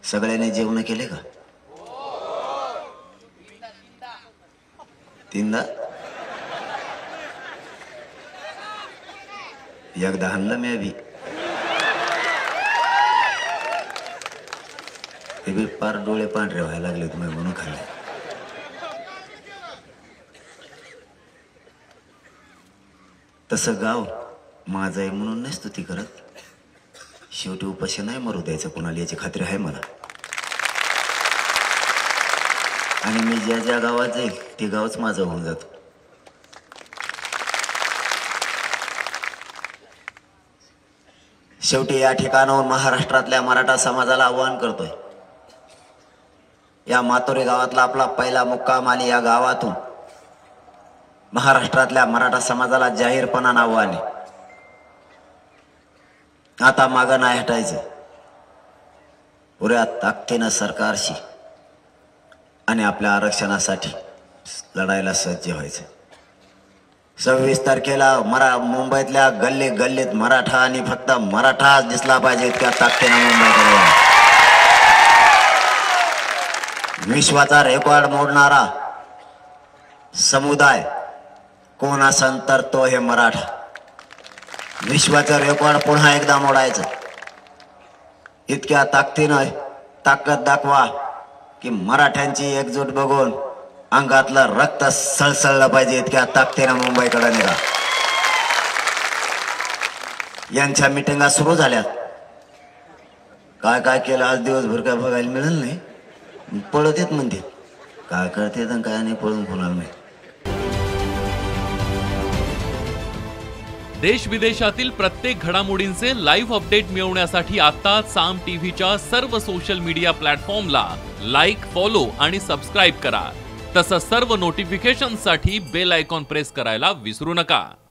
सगळ्यांनी जेवण केले का? तीनदा एकदा हाणलं मी बी. हे बी पार डोळे पांढरे व्हायला लागले तुम्ही म्हणून खाल्ले. तसं गाव माझं आहे म्हणून नाही स्तुती करत. शेवटी उपाशी नाही मरू द्यायचं कुणाला याची खात्री आहे मला. आणि मी ज्या ज्या गावात जाईल ते गावच माझं होऊन जातं. शेवटी या ठिकाणाहून महाराष्ट्रातल्या मराठा समाजाला आवाहन करतोय. या मातोरी गावातला आपला पहिला मुक्काम आणि या गावातून महाराष्ट्रातल्या मराठा समाजाला जाहीरपणानं आव्हान आहे. आता मागं नाही हटायचं. पुऱ्या ताकदीनं सरकारशी आणि आपल्या आरक्षणासाठी लढायला सज्ज व्हायचं. 26 तारखेला मुंबईतल्या गल्ली गल्लीत मराठा आणि फक्त मराठाच दिसला पाहिजे इतक्या ताकदीनं मुंबईकडे या. विश्वाचा रेकॉर्ड मोडणारा समुदाय कोण असन तर तो हे मराठा. विश्वाचं रेकॉर्ड पुन्हा एकदा मोडायचं. इतक्या ताकदीनं ताकद दाखवा की मराठ्यांची एकजूट बघून अंगातलं रक्त सळसळलं पाहिजे. इतक्या ताकदीनं मुंबईकडे निघा. यांच्या मिटिंगा सुरू झाल्यात. काय काय केलं आज दिवसभर काय बघायला मिळेल नाही. पळत येत म्हणते काय करते काय नाही पळून कोणाला नाही. देश विदेशातील प्रत्येक घडामोडींचे लाईव्ह अपडेट मिळवण्यासाठी आता साम टीव्हीच्या सर्व सोशल मीडिया प्लॅटफॉर्मला लाईक, फॉलो आणि सबस्क्राईब करा. तसंच सर्व नोटिफिकेशनसाठी बेल आयकॉन प्रेस करायला विसरू नका.